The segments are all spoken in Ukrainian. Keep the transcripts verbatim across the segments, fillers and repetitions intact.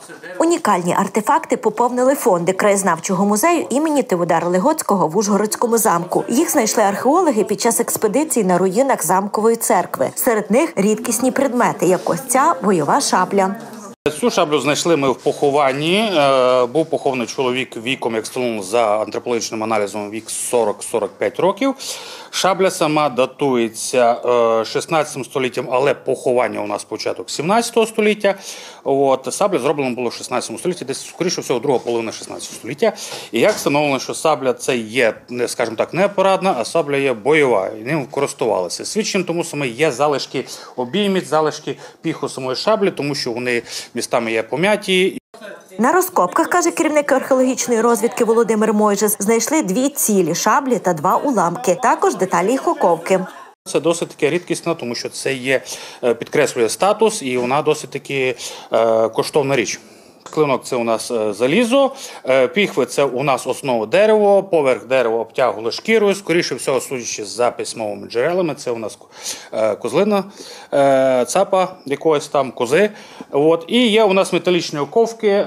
Унікальні артефакти поповнили фонди краєзнавчого музею імені Тиводара Легоцького в Ужгородському замку. Їх знайшли археологи під час експедиції на руїнах замкової церкви. Серед них рідкісні предмети, як ось ця бойова шабля. Цю шаблю знайшли ми в похованні. Був похований чоловік віком, як встановлено за антропологічним аналізом, вік сорок - сорок п'ять років. Шабля сама датується шістнадцятим століттям, але поховання у нас початок сімнадцятого століття. От, сабля зроблена була в шістнадцятому столітті, десь, скоріше всього, друга половина шістнадцятого століття. І як встановлено, що сабля це є, скажімо так, не апаратна, а сабля є бойова, і ним користувалися. Свідченням тому саме є залишки обіймів, залишки піху самої шаблі, тому що вони містами є пом'яті. На розкопках, каже керівник археологічної розвідки Володимир Мойжес, знайшли дві цілі шаблі та два уламки, також деталі їх оковки. Це досить таки рідкісна, тому що це є, підкреслює статус і вона досить таки коштовна річ. Клинок – це у нас залізо, піхви – це у нас основа дерево, поверх дерева обтягували шкірою, скоріше всього, судячи за письмовими джерелами, це у нас козлина, цапа якогось там, кози. От. І є у нас металічні оковки,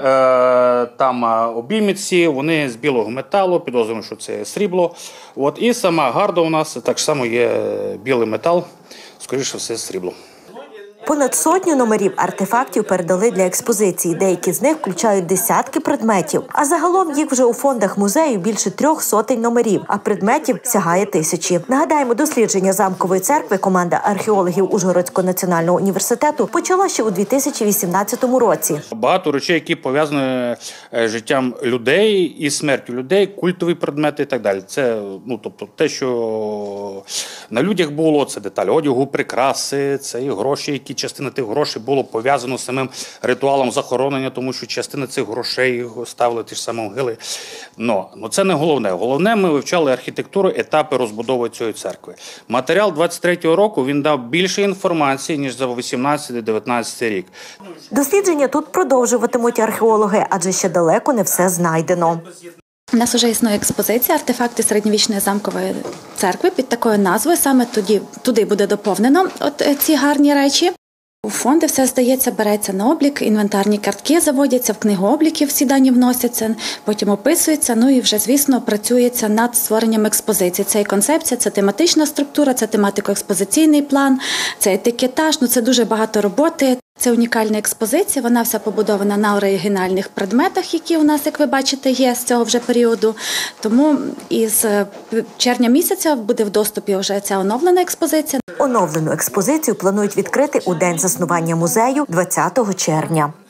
там обіймиці, вони з білого металу, підозрюємо, що це срібло. От. І сама гарда у нас так само є білий метал, скоріше все срібло. Понад сотню номерів артефактів передали для експозиції. Деякі з них включають десятки предметів. А загалом їх вже у фондах музею більше трьох сотень номерів, а предметів сягає тисячі. Нагадаємо, дослідження замкової церкви команда археологів Ужгородського національного університету почала ще у дві тисячі вісімнадцятому році. Багато речей, які пов'язані з життям людей і смертю людей, культові предмети і так далі. Це, ну, тобто, те, що на людях було, це деталі одягу, прикраси, це і гроші, які частина тих грошей було пов'язано з самим ритуалом захоронення, тому що частина цих грошей ставили ті ж самі могили. Но, но це не головне. Головне, ми вивчали архітектуру, етапи розбудови цієї церкви. Матеріал двадцять третього року, він дав більше інформації, ніж за вісімнадцятий - дев'ятнадцятий рік. Дослідження тут продовжуватимуть археологи, адже ще далеко не все знайдено. У нас вже існує експозиція «Артефакти середньовічної замкової церкви» під такою назвою. Саме туди, туди буде доповнено от ці гарні речі. У фонди все, здається, береться на облік, інвентарні картки заводяться, в книгу обліків всі дані вносяться, потім описується, ну і вже, звісно, працюється над створенням експозиції. Це і концепція, це тематична структура, це тематико-експозиційний план, це етикетаж, ну це дуже багато роботи. Це унікальна експозиція, вона вся побудована на оригінальних предметах, які у нас, як ви бачите, є з цього вже періоду. Тому із червня місяця буде в доступі вже ця оновлена експозиція. Оновлену експозицію планують відкрити у день заснування музею двадцятого червня.